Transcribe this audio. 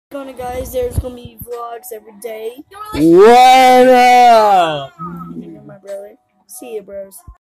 Gonna guys, there's gonna be vlogs every day. What up? My brother. See ya, bros.